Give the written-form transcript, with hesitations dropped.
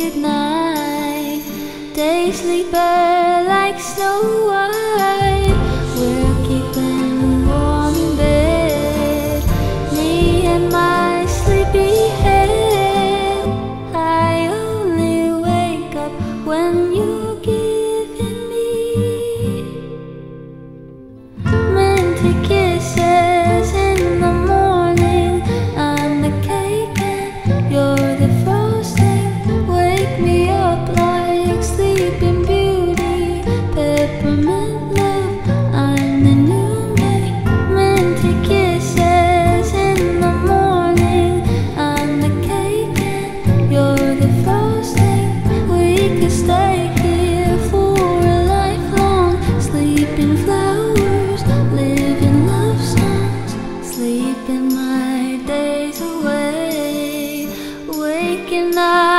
goodnight. Daysleeper like Snow White. We're keeping warm in bed, me and my sleepyhead. I only wake up when you're giving me minty kisses in the morning. I'm the cake and you're the frosting. Wake me up like Sleeping Beauty. Peppermint love, I'm the new me. Minty kisses in the morning. I'm the cake and you're the frosting. We could stay here for a lifelong, sleeping flowers, living love songs, sleeping my days away, waking up